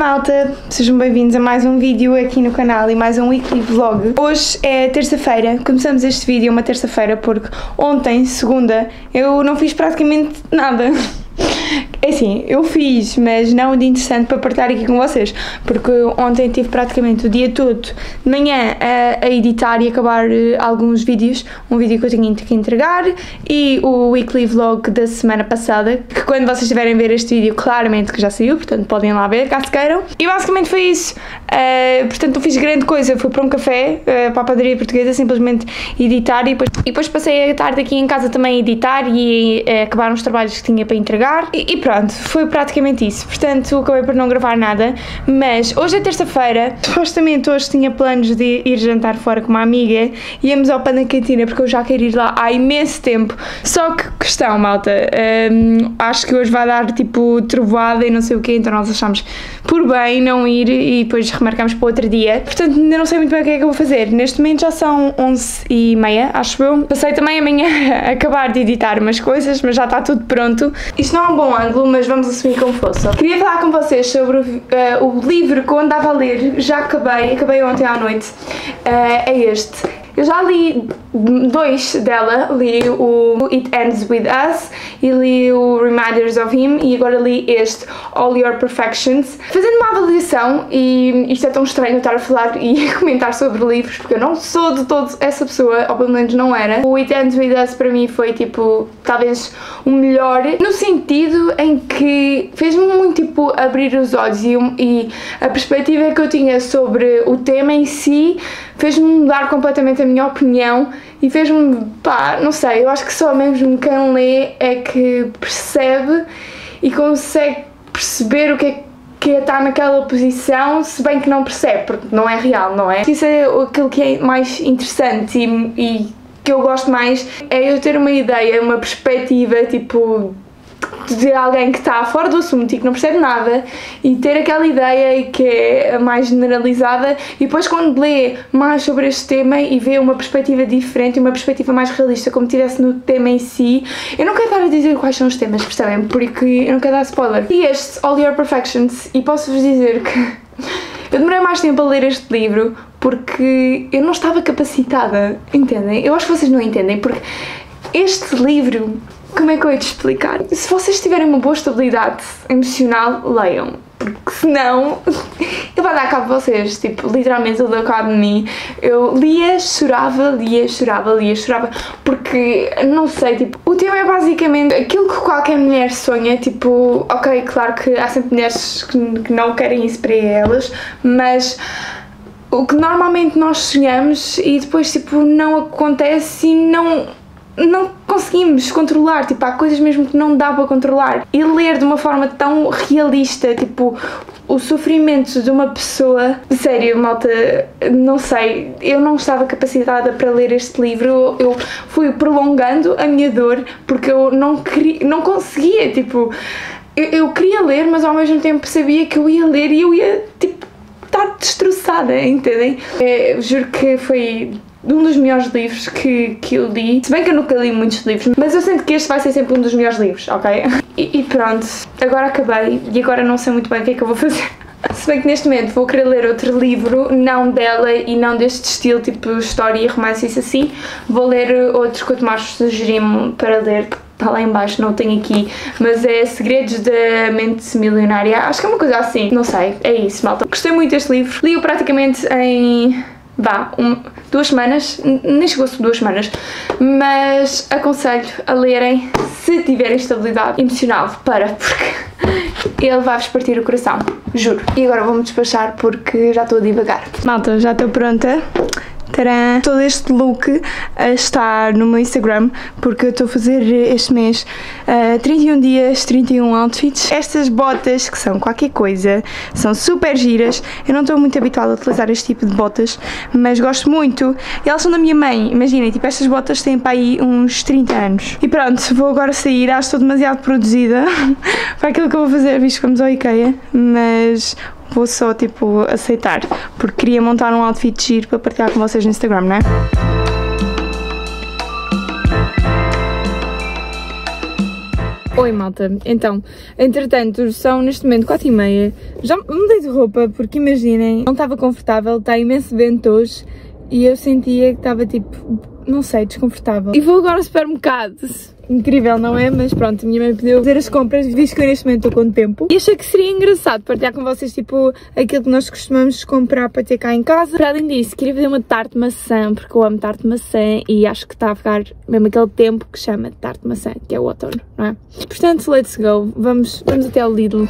malta, sejam bem-vindos a mais um vídeo aqui no canal e mais um weekly vlog. Hoje é terça-feira, começamos este vídeo uma terça-feira porque ontem, segunda, eu não fiz praticamente nada. É assim, eu fiz, mas não de interessante para partilhar aqui com vocês, porque ontem tive praticamente o dia todo de manhã a editar e acabar alguns vídeos, um vídeo que eu tinha que entregar e o weekly vlog da semana passada, que quando vocês estiverem a ver este vídeo claramente que já saiu, portanto podem lá ver, caso queiram. E basicamente foi isso, portanto não fiz grande coisa, fui para um café, para a padaria portuguesa, simplesmente editar e depois passei a tarde aqui em casa também a editar e acabar uns trabalhos que tinha para entregar e pronto, foi praticamente isso. Portanto, acabei por não gravar nada, mas hoje é terça-feira, supostamente hoje tinha planos de ir jantar fora com uma amiga, íamos ao Pão da Cantina porque eu já quero ir lá há imenso tempo, só que questão, malta, acho que hoje vai dar tipo trovoada e não sei o quê, então nós achamos por bem não ir e depois remarcamos para outro dia, portanto ainda não sei muito bem o que é que eu vou fazer. Neste momento já são 11h30, acho eu. Passei também amanhã a acabar de editar umas coisas, mas já está tudo pronto. Isto não é um bom ângulo, mas vamos assumir como fosse. Queria falar com vocês sobre o livro que eu andava a ler, já acabei ontem à noite, é este. Eu já li dois dela, li o It Ends With Us e li o Reminders of Him e agora li este All Your Perfections. Fazendo uma avaliação, e isto é tão estranho eu estar a falar e a comentar sobre livros porque eu não sou de todo essa pessoa, ou pelo menos não era. O It Ends With Us para mim foi tipo, talvez o melhor, no sentido em que fez-me muito tipo abrir os olhos e a perspectiva que eu tinha sobre o tema em si fez-me mudar completamente a minha opinião e fez-me, pá, não sei, eu acho que só mesmo quem lê é que percebe e consegue perceber o que é estar naquela posição, se bem que não percebe, porque não é real, não é? Isso é aquilo que é mais interessante e que eu gosto mais, é eu ter uma ideia, uma perspectiva, tipo, de alguém que está fora do assunto e que não percebe nada e ter aquela ideia e que é mais generalizada e depois quando lê mais sobre este tema e vê uma perspectiva diferente, uma perspectiva mais realista como tivesse no tema em si, eu não quero estar a dizer quais são os temas, percebem? Porque eu não quero dar spoiler. E este, All Your Perfections, e posso-vos dizer que eu demorei mais tempo a ler este livro porque eu não estava capacitada, entendem? Eu acho que vocês não entendem, porque este livro, como é que eu ia te explicar? Se vocês tiverem uma boa estabilidade emocional, leiam. Porque senão, eu vou dar cabo de vocês. Tipo, literalmente ele deu cabo de mim. Eu lia, chorava. Porque, não sei, tipo, o tema é basicamente aquilo que qualquer mulher sonha. Tipo, ok, claro que há sempre mulheres que não querem isso para elas, mas o que normalmente nós sonhamos e depois, tipo, não acontece e não conseguimos controlar, tipo, há coisas mesmo que não dá para controlar. E ler de uma forma tão realista, tipo, o sofrimento de uma pessoa, sério, malta, não sei, eu não estava capacitada para ler este livro, eu fui prolongando a minha dor porque eu não conseguia, tipo, eu queria ler, mas ao mesmo tempo sabia que eu ia ler e eu ia, tipo, estar destroçada, entendem? Juro que foi um dos melhores livros que eu li, se bem que eu nunca li muitos livros, mas eu sinto que este vai ser sempre um dos melhores livros, ok? E pronto, agora acabei e agora não sei muito bem o que é que eu vou fazer. Se bem que neste momento vou querer ler outro livro, não dela e não deste estilo, tipo história e romance, isso assim. Vou ler outros que o Tomás sugeriu-me para ler, está lá em baixo, não o tenho aqui, mas é Segredos da Mente Milionária, acho que é uma coisa assim, não sei, é isso, malta. Gostei muito deste livro, li-o praticamente em 2 semanas, nem chegou-se 2 semanas, mas aconselho a lerem se tiverem estabilidade emocional, porque ele vai-vos partir o coração, juro. E agora vou-me despachar porque já estou a divagar. Malta, já estou pronta. Tcharam! Todo este look está no meu Instagram porque eu estou a fazer este mês 31 dias, 31 outfits. Estas botas que são qualquer coisa, são super giras. Eu não estou muito habituada a utilizar este tipo de botas, mas gosto muito. E elas são da minha mãe, imaginem, tipo estas botas têm para aí uns 30 anos. E pronto, vou agora sair, acho que estou demasiado produzida para aquilo que eu vou fazer, visto que vamos ao IKEA, mas vou só, tipo, aceitar, porque queria montar um outfit giro para partilhar com vocês no Instagram, não é? Oi malta, então, entretanto são neste momento 4h30, já mudei de roupa porque imaginem, não estava confortável, está imenso vento hoje e eu sentia que estava tipo, não sei, desconfortável. E vou agora ao supermercado, incrível não é? Mas pronto, a minha mãe pediu fazer as compras, visto que eu neste momento estou com tempo. E achei que seria engraçado partilhar com vocês tipo aquilo que nós costumamos comprar para ter cá em casa. Para além disso, queria fazer uma tarte de maçã, porque eu amo tarte de maçã e acho que está a ficar mesmo aquele tempo que chama de tarte de maçã, que é o outono, não é? Portanto, let's go, vamos até ao Lidl.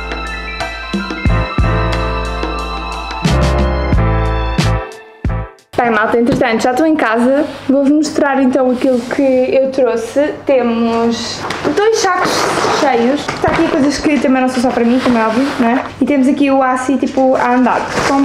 Bem malta, entretanto já estou em casa, vou-vos mostrar então aquilo que eu trouxe. Temos 2 sacos cheios, está aqui coisas que também não são só para mim, como é óbvio, não é? E temos aqui o aço tipo a andar.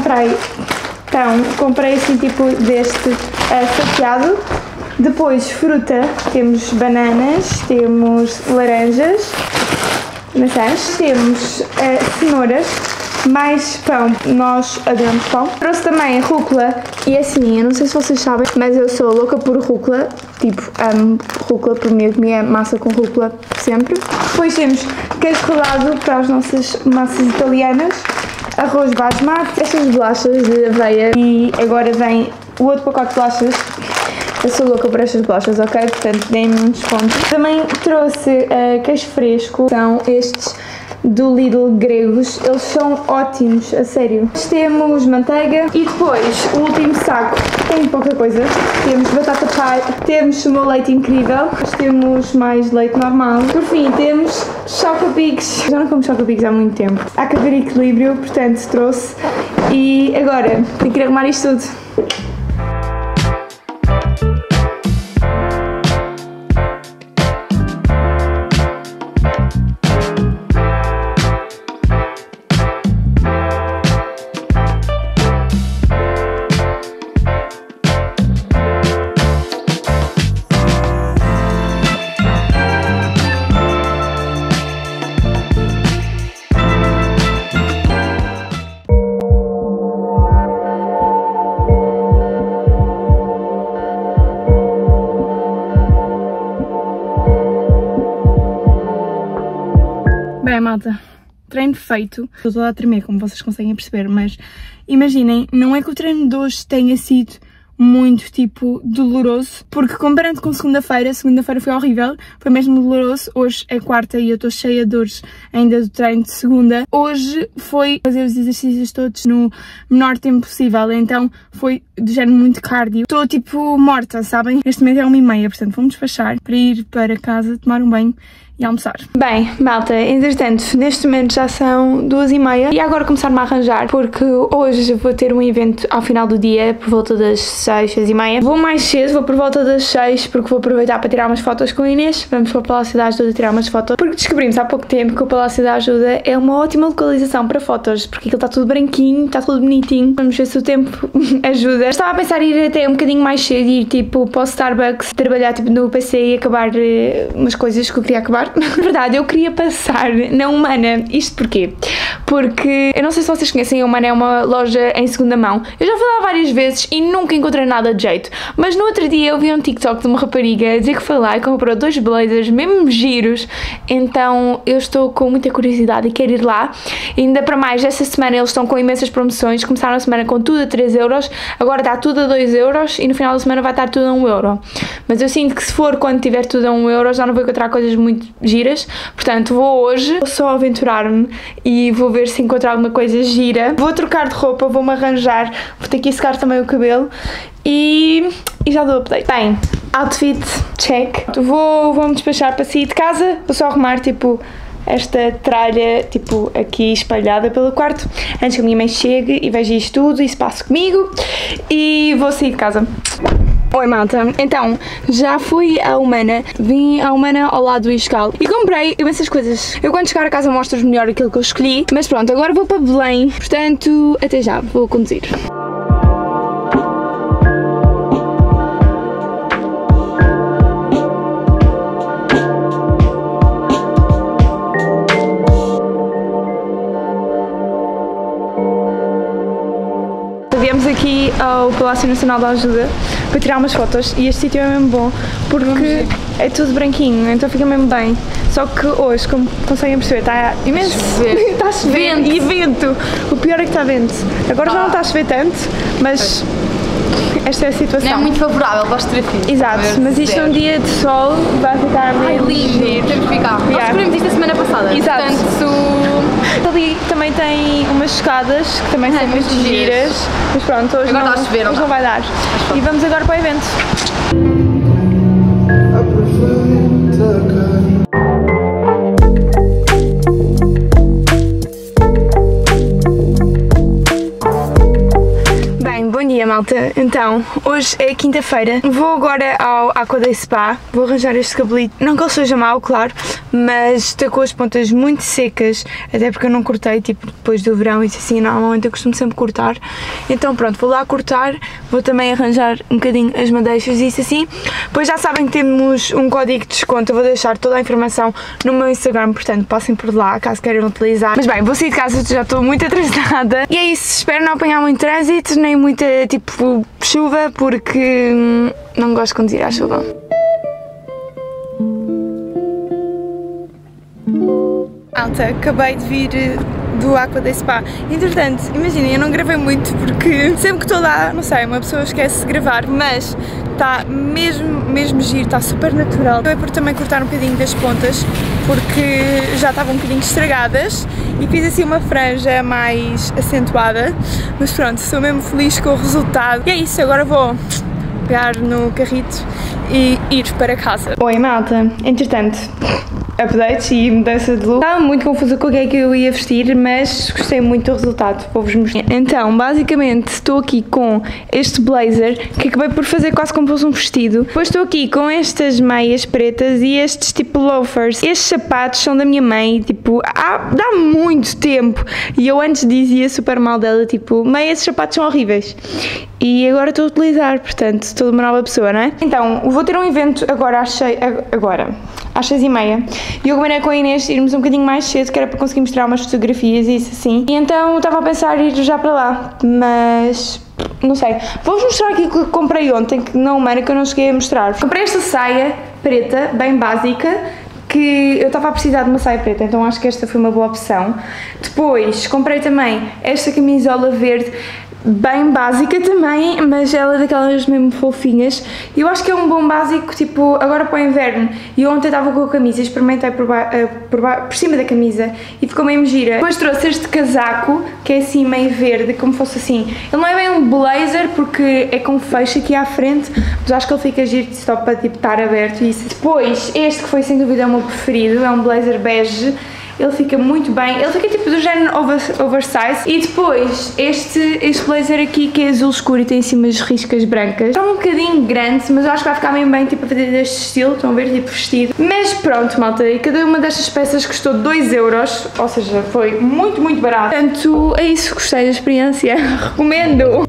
Comprei assim tipo deste saqueado. Depois fruta, temos bananas, temos laranjas, maçãs, temos cenouras. Mais pão, nós adoramos pão. Trouxe também rúcula e assim, eu não sei se vocês sabem, mas eu sou louca por rúcula, tipo, amo rúcula, por mim é massa com rúcula sempre. Depois temos queijo rolado para as nossas massas italianas, arroz basmati, estas bolachas de aveia e agora vem o outro pacote de bolachas. Eu sou louca por estas bolachas, ok? Portanto, deem-me um desconto. Também trouxe queijo fresco, são estes do Lidl gregos, eles são ótimos, a sério. Temos manteiga e depois o último saco tem pouca coisa. Temos batata palha, temos o meu leite incrível, temos mais leite normal. Por fim, temos Choco-Pigs. Já não como Choco-Pigs há muito tempo. Há que haver equilíbrio, portanto trouxe. E agora, tenho que arrumar isto tudo. Bem, malta, treino feito. Estou toda a tremer, como vocês conseguem perceber, mas imaginem, não é que o treino de hoje tenha sido muito, tipo, doloroso, porque comparando com segunda-feira foi horrível, foi mesmo doloroso. Hoje é quarta e eu estou cheia de dores ainda do treino de segunda. Hoje foi fazer os exercícios todos no menor tempo possível, então foi de género muito cardio. Estou, tipo, morta, sabem? Neste momento é 1h30, portanto vamos despachar para ir para casa, tomar um banho e almoçar. Bem, malta, entretanto, neste momento já são 2h30 e agora começar-me a arranjar, porque hoje vou ter um evento ao final do dia, por volta das 6, 6h30. Vou mais cedo, vou por volta das 6, porque vou aproveitar para tirar umas fotos com a Inês. Vamos para o Palácio da Ajuda tirar umas fotos, porque descobrimos há pouco tempo que o Palácio da Ajuda é uma ótima localização para fotos, porque aquilo está tudo branquinho, está tudo bonitinho. Vamos ver se o tempo ajuda. Estava a pensar em ir até um bocadinho mais cedo e ir tipo para o Starbucks, trabalhar tipo no PC e acabar umas coisas que eu queria acabar. Na verdade, eu queria passar na Humana. Isto porquê? Porque eu não sei se vocês conhecem, a Humana é uma loja em segunda mão. Eu já fui lá várias vezes e nunca encontrei nada de jeito. Mas no outro dia eu vi um TikTok de uma rapariga dizer que foi lá e comprou 2 blazers, mesmo giros. Então eu estou com muita curiosidade e quero ir lá. E ainda para mais, esta semana eles estão com imensas promoções. Começaram a semana com tudo a 3€, agora está tudo a 2€ e no final da semana vai estar tudo a 1€. Mas eu sinto que se for quando tiver tudo a 1€, já não vou encontrar coisas muito giras. Portanto, vou hoje, vou só aventurar-me e vou ver se encontro alguma coisa gira. Vou trocar de roupa, vou-me arranjar, vou ter que ir secar também o cabelo e já dou update. Bem, outfit check. Vou-me despachar para sair de casa, vou só arrumar tipo esta tralha tipo aqui espalhada pelo quarto antes que a minha mãe chegue e veja isto tudo e se passe comigo e vou sair de casa. Oi malta, então já fui à Humana, vim à Humana ao lado do Iscal e comprei imensas coisas. Eu quando chegar a casa mostro-vos melhor aquilo que eu escolhi, mas pronto, agora vou para Belém, portanto até já, vou conduzir. viemos aqui ao Palácio Nacional da Ajuda para tirar umas fotos e este sítio é mesmo bom porque é tudo branquinho, então fica mesmo bem. Só que hoje, como conseguem perceber, está imenso. Está a chover e vento. O pior é que está vento. Agora já não está a chover tanto, mas esta é a situação. Não é muito favorável para as fotografias. Exato, mas isto é um dia de sol, vai ficar lindo. Temos que ficar. Nós descobrimos isto a semana passada. Exato. Portanto, ali também tem umas escadas que também são muito giras. Mas pronto, hoje agora não, está a chover, hoje não vai dar. E vamos agora para o evento. Bom dia, malta. Então, hoje é quinta-feira. Vou agora ao Aqua Day Spa. Vou arranjar este cabelito. Não que ele seja mau, claro, mas está com as pontas muito secas, até porque eu não cortei, tipo, depois do verão e assim, normalmente eu costumo sempre cortar. Então pronto, vou lá cortar, vou também arranjar um bocadinho as madeixas e isso assim. Pois já sabem que temos um código de desconto, eu vou deixar toda a informação no meu Instagram, portanto passem por lá, caso queiram utilizar. Mas bem, vou sair de casa, já estou muito atrasada. E é isso, espero não apanhar muito trânsito, nem muita, tipo, chuva, porque não gosto de conduzir à chuva. Malta, acabei de vir do Aqua Day Spa. Entretanto, imaginem, eu não gravei muito porque sempre que estou lá, não sei, uma pessoa esquece de gravar, mas está mesmo giro, está super natural. Acabei por também cortar um bocadinho das pontas porque já estavam um bocadinho estragadas e fiz assim uma franja mais acentuada, mas pronto, estou mesmo feliz com o resultado. E é isso, agora vou pegar no carrito e ir para casa. Oi, malta, entretanto, updates e mudança de look. Estava muito confusa com o que é que eu ia vestir, mas gostei muito do resultado, vou-vos mostrar. Então, basicamente, estou aqui com este blazer, que acabei por fazer quase como fosse um vestido. Depois estou aqui com estas meias pretas e estes tipo loafers. Estes sapatos são da minha mãe, tipo, dá muito tempo. E eu antes dizia super mal dela, tipo, mãe, esses sapatos são horríveis. E agora estou a utilizar, portanto, estou uma nova pessoa, não é? Então, vou ter um evento agora às 6h30. E eu combinei com a Inês irmos um bocadinho mais cedo, que era para conseguir mostrar umas fotografias e isso assim. E então estava a pensar em ir já para lá, mas não sei. Vou-vos mostrar aqui que comprei ontem, que na Humana, que eu não cheguei a mostrar. Comprei esta saia preta, bem básica, que eu estava a precisar de uma saia preta, então acho que esta foi uma boa opção. Depois comprei também esta camisola verde, bem básica também, mas ela é daquelas mesmo fofinhas. E eu acho que é um bom básico, tipo, agora para o inverno. E ontem estava com a camisa e experimentei por cima da camisa e ficou meio gira. Depois trouxe este casaco, que é assim meio verde, como fosse assim. Ele não é bem um blazer porque é com fecho aqui à frente, mas acho que ele fica giro só para tipo estar aberto e isso. Depois, este que foi sem dúvida o meu preferido, é um blazer bege. Ele fica muito bem, ele fica tipo do género oversize. E depois este blazer aqui, que é azul escuro e tem assim umas riscas brancas. Está um bocadinho grande, mas eu acho que vai ficar bem bem, tipo, a fazer deste estilo, estão a ver, tipo vestido. Mas pronto, malta, e cada uma destas peças custou 2€, ou seja, foi muito barato. Portanto, é isso, gostei da experiência, recomendo!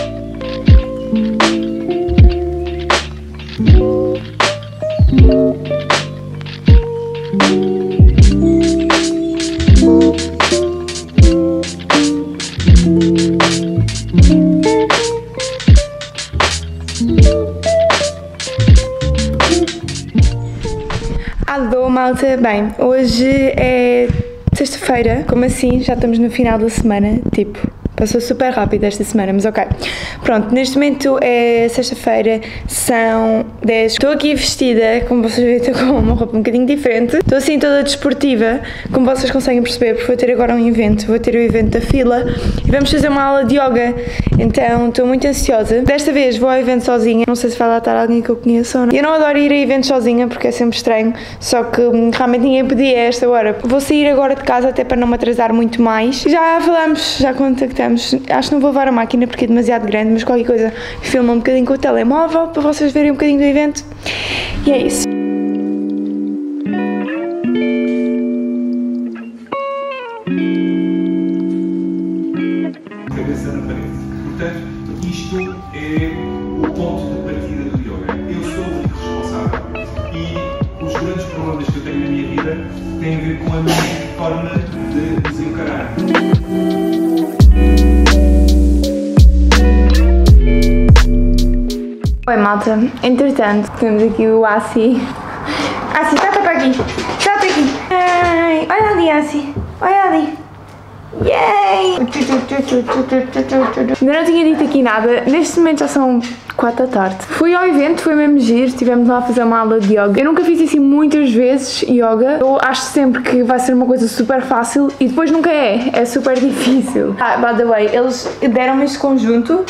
Alô, malta, bem, hoje é sexta-feira, como assim? Já estamos no final da semana, tipo, passou super rápido esta semana, mas ok. Pronto, neste momento é sexta-feira, são 10. Estou aqui vestida, como vocês veem, estou com uma roupa um bocadinho diferente. Estou assim toda desportiva, como vocês conseguem perceber, porque vou ter agora um evento, vou ter o evento da fila e vamos fazer uma aula de yoga. Então estou muito ansiosa. Desta vez vou ao evento sozinha, não sei se vai lá estar alguém que eu conheça ou não. Eu não adoro ir a eventos sozinha porque é sempre estranho, só que realmente ninguém podia a esta hora. Vou sair agora de casa até para não me atrasar muito mais. Já falamos, já contactamos. Acho que não vou levar a máquina porque é demasiado grande, mas qualquer coisa filma um bocadinho com o telemóvel para vocês verem um bocadinho do evento. E é isso. Cabeça na parede. Portanto, isto é o ponto de partida do yoga. Eu sou o único responsável e os grandes problemas que eu tenho na minha vida têm a ver com a minha forma de os encarar. Oi, malta. Entretanto, temos aqui o Asi. Asi, salta para aqui. Salta aqui. Ai, olha ali, Asi. Olha ali. Yay! Ainda não tinha dito aqui nada. Neste momento já são 4 da tarde. Fui ao evento, foi mesmo giro. Estivemos lá a fazer uma aula de yoga. Eu nunca fiz assim muitas vezes yoga. Eu acho sempre que vai ser uma coisa super fácil e depois nunca é. É super difícil. By the way, eles deram-me este conjunto.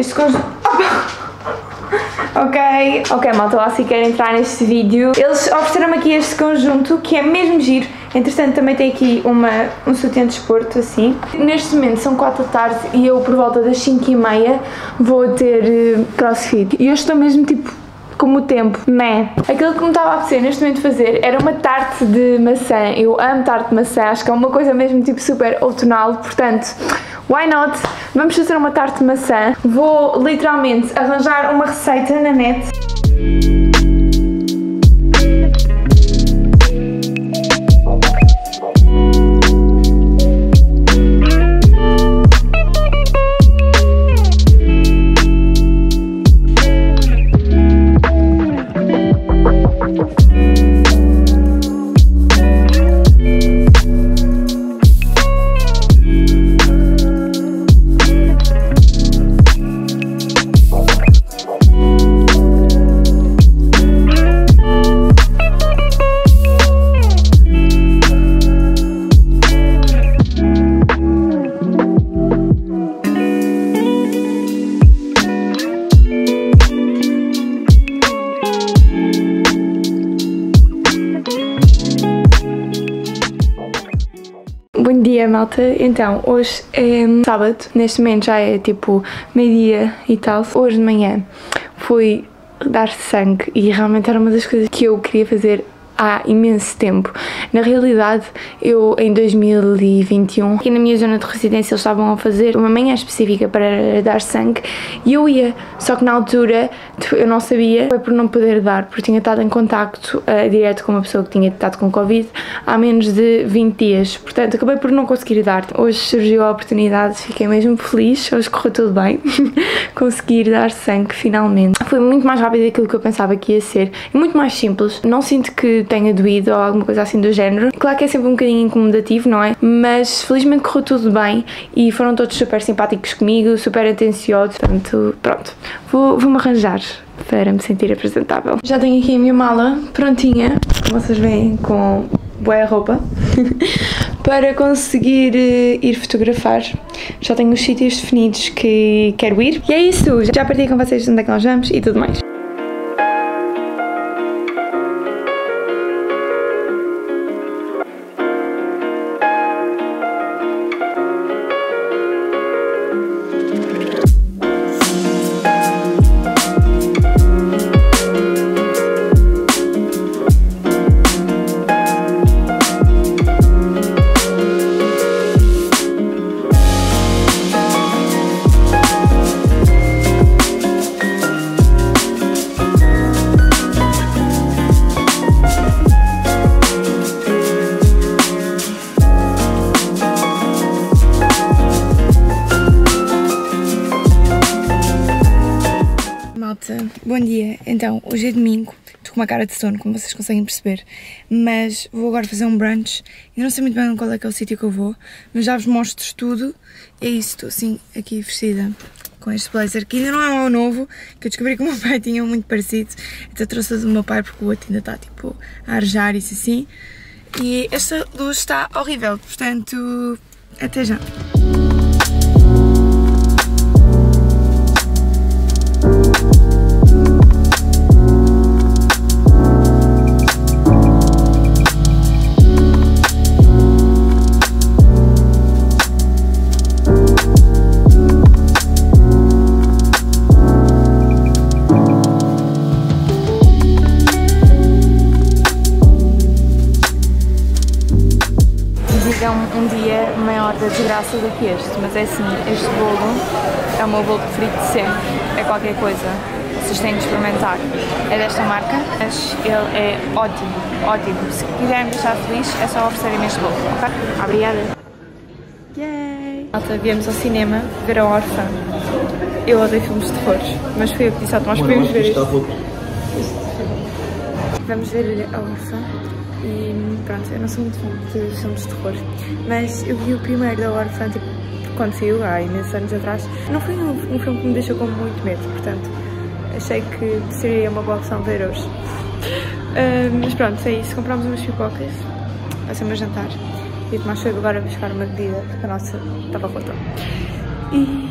Ok, malta, lá se quer entrar neste vídeo. Eles ofereceram-me aqui este conjunto que é mesmo giro. Entretanto, também tem aqui um sutiã de desporto, assim. Neste momento são 4 da tarde e eu, por volta das 5h30, vou ter crossfit. E eu estou mesmo tipo como o tempo, né? Aquilo que me estava a apetecer neste momento fazer era uma tarte de maçã. Eu amo tarte de maçã, acho que é uma coisa mesmo tipo super outonal, portanto, why not? Vamos fazer uma tarte de maçã. Vou literalmente arranjar uma receita na net. Bom dia, malta. Então, hoje é sábado, neste momento já é tipo meio-dia e tal. Hoje de manhã fui dar sangue e realmente era uma das coisas que eu queria fazer há imenso tempo. Na realidade, eu em 2021, aqui na minha zona de residência, eles estavam a fazer uma manhã específica para dar sangue e eu ia, só que na altura eu não sabia, foi por não poder dar, porque tinha estado em contacto direto com uma pessoa que tinha estado com Covid há menos de 20 dias, portanto acabei por não conseguir dar. Hoje surgiu a oportunidade, fiquei mesmo feliz, hoje correu tudo bem, conseguir dar sangue finalmente. Foi muito mais rápido daquilo que eu pensava que ia ser e muito mais simples, não sinto que tenha doído ou alguma coisa assim do género. Claro que é sempre um bocadinho incomodativo, não é? Mas felizmente correu tudo bem e foram todos super simpáticos comigo, super atenciosos, portanto, pronto, vou-me arranjar para me sentir apresentável. Já tenho aqui a minha mala prontinha, como vocês veem, com boa roupa, para conseguir ir fotografar. Já tenho os sítios definidos que quero ir. E é isso, já partilhei com vocês onde é que nós vamos e tudo mais. Bom dia, então hoje é domingo, estou com uma cara de sono, como vocês conseguem perceber, mas vou agora fazer um brunch. Eu não sei muito bem qual é que é o sítio que eu vou, mas já vos mostro tudo. É isso, estou assim aqui vestida com este blazer, que ainda não é o novo, que eu descobri que o meu pai tinha um muito parecido, então trouxe o do meu pai porque o outro ainda está tipo a arejar, isso assim. E esta luz está horrível, portanto, até já. Um dia maior da desgraça do que este, mas é assim, este bolo é o meu bolo preferido de sempre, é qualquer coisa, vocês têm de experimentar. É desta marca, mas ele é ótimo, ótimo. Se quiserem me deixar feliz, é só oferecerem-me este bolo, ok? Obrigada! Yay! Malta, viemos ao cinema ver a Órfã. Eu odeio filmes de terror, mas fui eu que disse ao Tomás que podemos ver isto. Vamos ver a Órfã e pronto, eu não sou muito fã de filmes de terror, mas eu vi o primeiro da Órfã, tipo, quando saiu, há imensos anos atrás. Não foi um filme que me deixou com muito medo, portanto, achei que seria uma boa opção ver hoje. Mas pronto, é isso, comprámos umas pipocas, vai ser o meu jantar. E o Tomás foi agora buscar uma bebida, porque a nossa estava rota. E